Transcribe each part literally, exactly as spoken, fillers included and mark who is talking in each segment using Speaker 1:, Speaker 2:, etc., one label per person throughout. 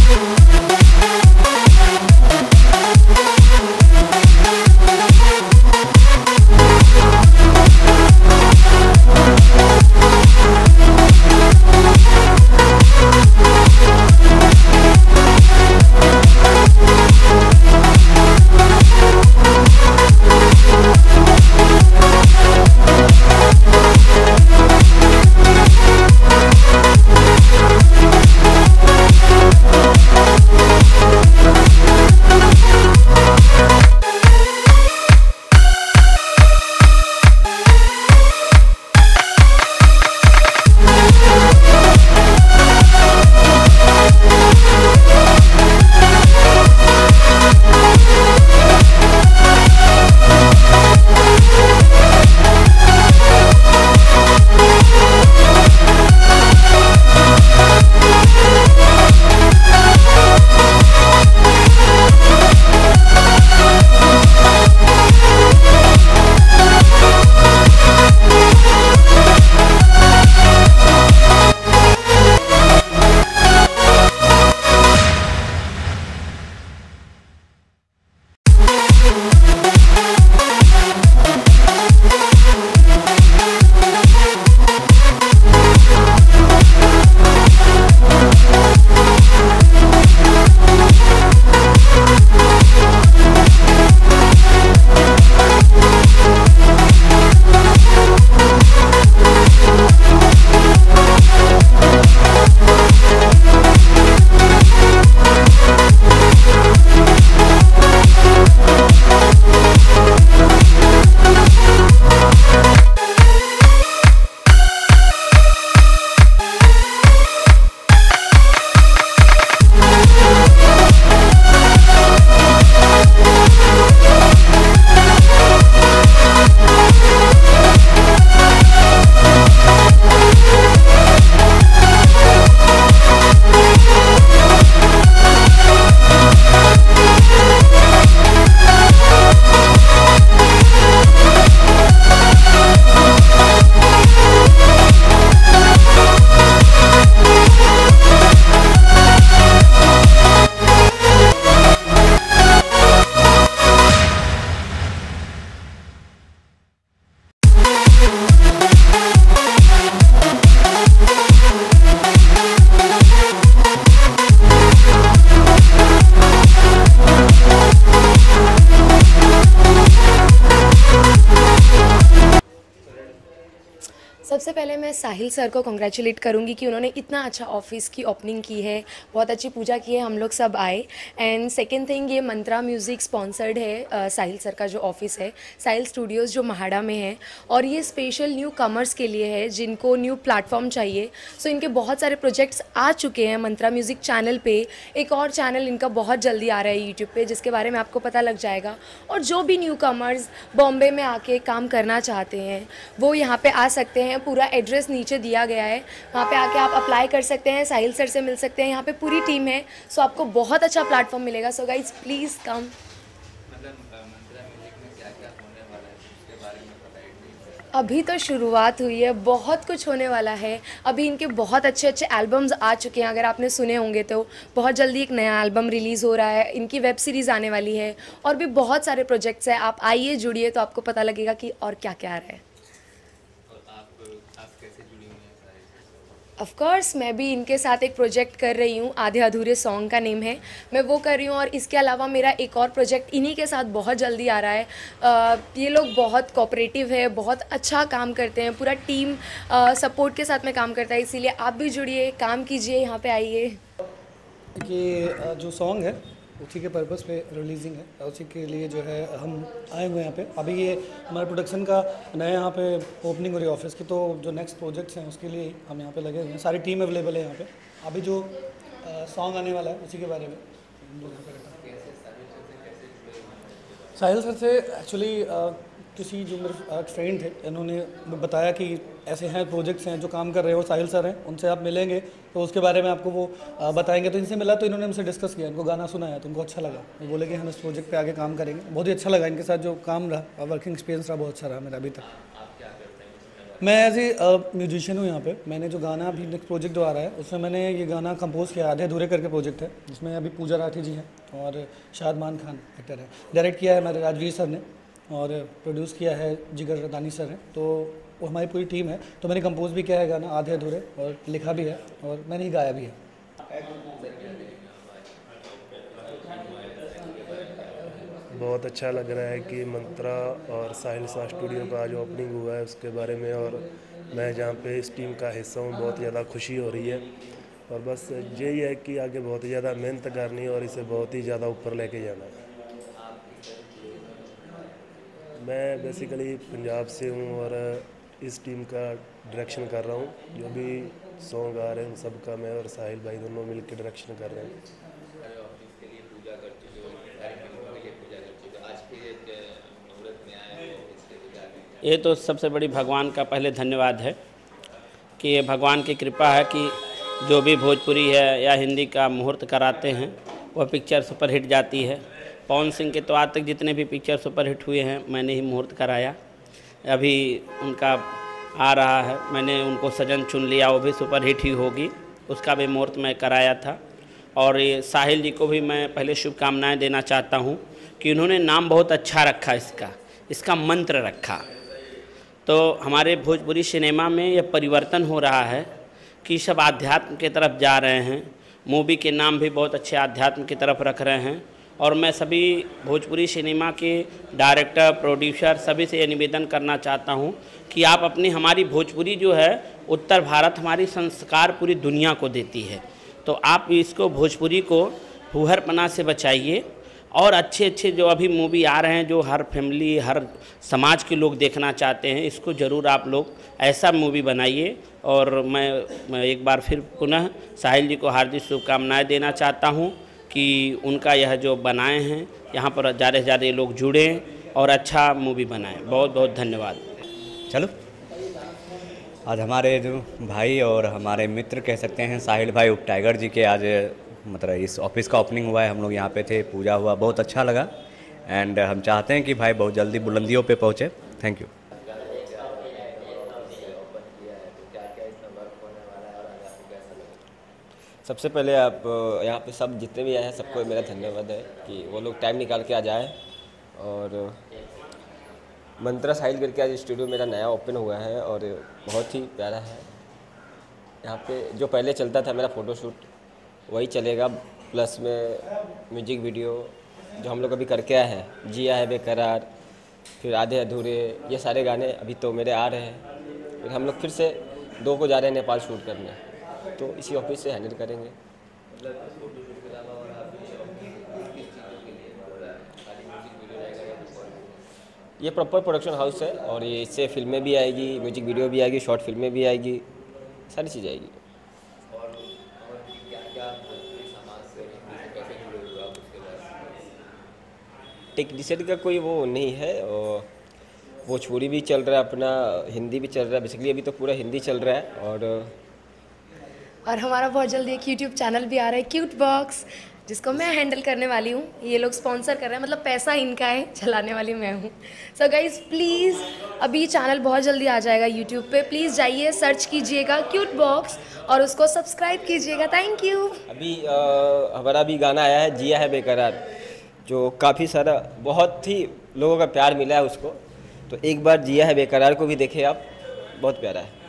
Speaker 1: सबसे पहले मैं साहिल सर को कॉन्ग्रेचुलेट करूंगी कि उन्होंने इतना अच्छा ऑफिस की ओपनिंग की है, बहुत अच्छी पूजा की है, हम लोग सब आए। एंड सेकेंड थिंग, ये मंत्रा म्यूज़िक स्पॉन्सर्ड है uh, साहिल सर का जो ऑफिस है, साहिल स्टूडियोज़ जो महाड़ा में है, और ये स्पेशल न्यू कमर्स के लिए है जिनको न्यू प्लेटफॉर्म चाहिए। सो so, इनके बहुत सारे प्रोजेक्ट्स आ चुके हैं मंत्रा म्यूज़िक चैनल पे। एक और चैनल इनका बहुत जल्दी आ रहा है यूट्यूब पे, जिसके बारे में आपको पता लग जाएगा। और जो भी न्यू कमर्स बॉम्बे में आके काम करना चाहते हैं वो यहाँ पे आ सकते हैं। पूरा एड्रेस नीचे दिया गया है, वहाँ पे आके आप अप्लाई कर सकते हैं, साहिल सर से मिल सकते हैं। यहाँ पे पूरी टीम है, सो आपको बहुत अच्छा प्लेटफॉर्म मिलेगा। So guys please come. अभी तो शुरुआत हुई है, बहुत कुछ होने वाला है। अभी इनके बहुत अच्छे अच्छे एल्बम्स आ चुके हैं, अगर आपने सुने होंगे तो। बहुत जल्दी एक नया एल्बम रिलीज़ हो रहा है, इनकी वेब सीरीज़ आने वाली है, और भी बहुत सारे प्रोजेक्ट्स हैं। आप आइए, जुड़िए, तो आपको पता लगेगा कि और क्या क्या आ रहा है। ऑफ कोर्स मैं भी इनके साथ एक प्रोजेक्ट कर रही हूँ, आधे अधूरे सॉन्ग का नेम है, मैं वो कर रही हूँ। और इसके अलावा मेरा एक और प्रोजेक्ट इन्हीं के साथ बहुत जल्दी आ रहा है। आ, ये लोग बहुत कोऑपरेटिव है, बहुत अच्छा काम करते हैं, पूरा टीम आ, सपोर्ट के साथ में काम करता है। इसीलिए आप भी जुड़िए, काम कीजिए, यहाँ पे आइए।
Speaker 2: ये जो सॉन्ग है उसी के पर्पस पे रिलीजिंग है, उसी के लिए जो है हम आए हुए हैं यहाँ पे। अभी ये हमारे प्रोडक्शन का नया यहाँ पे ओपनिंग हो रही है ऑफिस की, तो जो नेक्स्ट प्रोजेक्ट्स हैं उसके लिए हम यहाँ पे लगे हुए हैं। सारी टीम अवेलेबल है यहाँ पे। अभी जो सॉन्ग आने वाला है उसी के बारे में हम लोग यहाँ पे साहिल सर से एक्चुअली किसी जो मेरे फ्रेंड थे, इन्होंने बताया कि ऐसे हैं प्रोजेक्ट्स हैं जो काम कर रहे हो, साहिल सर हैं, उनसे आप मिलेंगे तो उसके बारे में आपको वो बताएंगे। तो इनसे मिला तो इन्होंने हमसे डिस्कस किया, इनको गाना सुनाया तो उनको अच्छा लगा। वो बोले कि हम इस प्रोजेक्ट पे आगे काम करेंगे। बहुत ही अच्छा लगा इनके साथ जो काम रहा, वर्किंग एक्सपीरियंस रहा बहुत अच्छा रहा मेरा अभी तक। मैं एज ए म्यूजिशियन हूँ यहाँ पे। मैंने जो गाना अभी नेक्स्ट प्रोजेक्ट जो आ रहा है उसमें मैंने ये गाना कंपोज किया, आधे अधूरे करके प्रोजेक्ट है, जिसमें अभी पूजा राठी जी हैं और शादमान खान एक्टर है। डायरेक्ट किया है मेरे राजवीर सर ने और प्रोड्यूस किया है जिगर रदानी सर ने, तो वो हमारी पूरी टीम है। तो मैंने कंपोज भी किया है गाना आधे अधूरे और लिखा भी है और मैंने ही गाया भी है।
Speaker 3: बहुत अच्छा लग रहा है कि मंत्रा और साहिल शाह स्टूडियो का जो ओपनिंग हुआ है उसके बारे में, और मैं जहाँ पे इस टीम का हिस्सा हूँ बहुत ज़्यादा खुशी हो रही है। और बस यही है कि आगे बहुत ज़्यादा मेहनत करनी है और इसे बहुत ही ज़्यादा ऊपर लेके जाना है। मैं बेसिकली पंजाब से हूँ और इस टीम का डायरेक्शन कर रहा हूँ। जो भी सॉन्ग आ रहे हैं उन सब का मैं और साहिल भाई दोनों मिलकर डायरेक्शन कर रहे हैं।
Speaker 4: ये तो सबसे बड़ी भगवान का पहले धन्यवाद है कि ये भगवान की कृपा है कि जो भी भोजपुरी है या हिंदी का मुहूर्त कराते हैं वह पिक्चर सुपरहिट जाती है। पवन सिंह के तो आज तक जितने भी पिक्चर सुपरहिट हुए हैं मैंने ही मुहूर्त कराया। अभी उनका आ रहा है, मैंने उनको सजन चुन लिया, वो भी सुपरहिट ही होगी, उसका भी मुहूर्त मैं कराया था। और ये साहिल जी को भी मैं पहले शुभकामनाएं देना चाहता हूँ कि उन्होंने नाम बहुत अच्छा रखा, इसका इसका मंत्र रखा। तो हमारे भोजपुरी सिनेमा में यह परिवर्तन हो रहा है कि सब आध्यात्म की तरफ जा रहे हैं। मूवी के नाम भी बहुत अच्छे आध्यात्म की तरफ रख रहे हैं। और मैं सभी भोजपुरी सिनेमा के डायरेक्टर, प्रोड्यूसर सभी से ये निवेदन करना चाहता हूँ कि आप अपनी हमारी भोजपुरी जो है, उत्तर भारत हमारी संस्कार पूरी दुनिया को देती है, तो आप इसको भोजपुरी को फूहड़पना से बचाइए। और अच्छे अच्छे जो अभी मूवी आ रहे हैं जो हर फैमिली, हर समाज के लोग देखना चाहते हैं, इसको ज़रूर आप लोग ऐसा मूवी बनाइए। और मैं, मैं एक बार फिर पुनः साहिल जी को हार्दिक शुभकामनाएं देना चाहता हूं कि उनका यह जो बनाए हैं यहाँ पर ज़्यादा से ज़्यादा लोग जुड़ें और अच्छा मूवी बनाएं। बहुत बहुत धन्यवाद।
Speaker 5: चलो, आज हमारे जो भाई और हमारे मित्र कह सकते हैं साहिल भाई उप टाइगर जी के आज मतलब इस ऑफिस का ओपनिंग हुआ है। हम लोग यहाँ पे थे, पूजा हुआ, बहुत अच्छा लगा। एंड हम चाहते हैं कि भाई बहुत जल्दी बुलंदियों पे पहुँचे। Thank you.
Speaker 6: सबसे पहले आप यहाँ पे सब जितने भी आए हैं सबको मेरा धन्यवाद है कि वो लोग टाइम निकाल के आ जाए। और मंत्रा साहिल करके आज स्टूडियो मेरा नया ओपन हुआ है और बहुत ही प्यारा है। यहाँ पे जो पहले चलता था मेरा फ़ोटोशूट वही चलेगा, प्लस में म्यूजिक वीडियो जो हम लोग अभी करके आए हैं, जिया है बेकरार, फिर आधे अधूरे, ये सारे गाने अभी तो मेरे आ रहे हैं। फिर हम लोग फिर से दो को जा रहे हैं नेपाल शूट करने, तो इसी ऑफिस से हैंडल करेंगे। ये प्रॉपर प्रोडक्शन हाउस है और ये इससे फिल्में भी आएगी, म्यूजिक वीडियो भी आएगी, शॉर्ट फिल्में भी आएगी, सारी चीज़ आएगी। टेक्नीशियन का कोई वो नहीं है, और भोजपुरी भी चल रहा है अपना, हिंदी भी चल रहा है। बेसिकली अभी तो पूरा हिंदी चल रहा है। और
Speaker 1: और हमारा बहुत जल्दी एक यूट्यूब चैनल भी आ रहा है, क्यूट बॉक्स, जिसको मैं हैंडल करने वाली हूँ। ये लोग स्पॉन्सर कर रहे हैं, मतलब पैसा इनका है, चलाने वाली मैं हूँ। सो गाइज प्लीज़, अभी चैनल बहुत जल्दी आ जाएगा यूट्यूब पे, प्लीज़ जाइए, सर्च कीजिएगा क्यूट बॉक्स और उसको सब्सक्राइब कीजिएगा। Thank you.
Speaker 6: अभी आ, हमारा भी गाना आया है जिया है बेकरार, जो काफ़ी सारा बहुत ही लोगों का प्यार मिला है उसको, तो एक बार जिया है बेकरार को भी देखें आप, बहुत प्यारा है।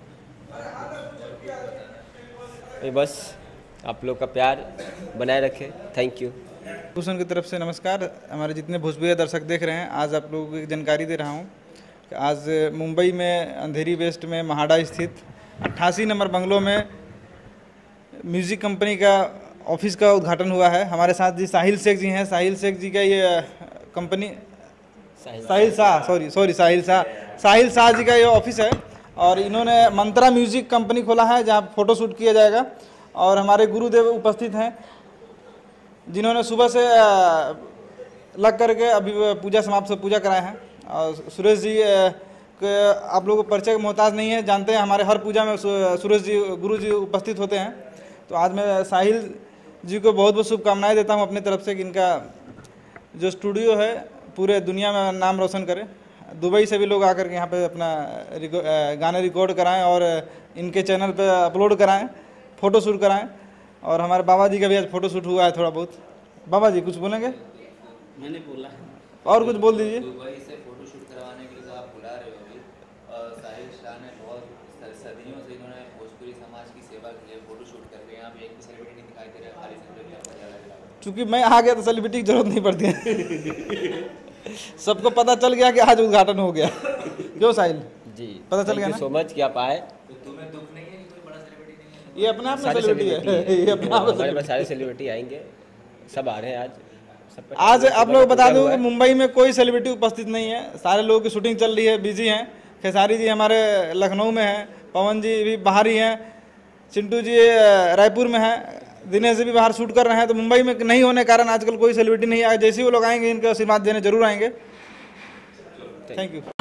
Speaker 6: ये बस आप लोग का प्यार बनाए रखें। Thank you.
Speaker 7: भूषण की तरफ से नमस्कार। हमारे जितने भोजपुरी दर्शक देख रहे हैं, आज आप लोगों को एक जानकारी दे रहा हूँ कि आज मुंबई में अंधेरी वेस्ट में महाड़ा स्थित अट्ठासी नंबर बंगलों में म्यूज़िक कंपनी का ऑफिस का उद्घाटन हुआ है। हमारे साथ जी साहिल शेख जी हैं। साहिल शेख जी का ये company, Sahil Shah sorry sorry Sahil Shah Sahil Shah ji का ये ऑफिस है और इन्होंने मंत्रा म्यूजिक कंपनी खोला है जहाँ फ़ोटो शूट किया जाएगा। और हमारे गुरुदेव उपस्थित हैं जिन्होंने सुबह से लग करके अभी पूजा समाप्त पूजा कराए हैं। और सुरेश जी के आप लोगों को परिचय मोहताज नहीं है, जानते हैं हमारे हर पूजा में सुरेश जी गुरु जी उपस्थित होते हैं। तो आज मैं साहिल जी को बहुत बहुत शुभकामनाएं देता हूं अपनी तरफ से कि इनका जो स्टूडियो है पूरे दुनिया में नाम रोशन करे। दुबई से भी लोग आकर के यहाँ पे अपना रिको, गाने रिकॉर्ड कराएं और इनके चैनल पे अपलोड कराएं, फ़ोटो शूट कराएं। और हमारे बाबा जी का भी आज फ़ोटो शूट हुआ है थोड़ा बहुत। बाबा जी कुछ बोलेंगे?
Speaker 4: मैंने बोला
Speaker 7: और कुछ बोल दीजिए।
Speaker 8: दुबई से फोटो शूट करवाने के लिए तो आप बुला रहे हो अभी, और साहिल शाह ने बहुत सदियों से इन्होंने भोजपुरी समाज की सेवा की है, फोटो शूट करके यहाँ पे एक भी सेलिब्रिटी नहीं दिखाई दे रहा, खाली सेलिब्रिटी।
Speaker 7: चूँकि मैं आ गया तो सेलिब्रिटी की जरूरत नहीं पड़ती है। सबको पता चल गया कि आज उद्घाटन हो गया। क्यों साहिल
Speaker 6: जी
Speaker 7: पता चल गया ना?
Speaker 6: सो मच कि आप आए।
Speaker 8: तो तुम्हें दुख नहीं है कि कोई बड़ा सेलिब्रिटी नहीं है?
Speaker 7: ये अपने आप में
Speaker 6: सारे
Speaker 7: सेलिब्रिटी
Speaker 6: सेलिब्रिटी
Speaker 7: है। ये अपने आप में
Speaker 6: हमारे पास सारे सेलिब्रिटी आएंगे, सब आ रहे हैं आज। सब पे
Speaker 7: आज आप लोग बता दूं
Speaker 6: हुआ
Speaker 7: कि
Speaker 6: है।
Speaker 7: मुंबई में कोई सेलिब्रिटी उपस्थित नहीं है, सारे लोगों की शूटिंग चल रही है, बिजी हैं। खेसारी जी हमारे लखनऊ में हैं, पवन जी भी बाहर ही हैं, चिंटू जी रायपुर में हैं, दिनेश जी भी बाहर शूट कर रहे हैं। तो मुंबई में नहीं होने के कारण आजकल कोई सेलिब्रिटी नहीं आए। जैसे ही वो लोग आएंगे इनके आशीर्वाद देने जरूर आएंगे। Thank you.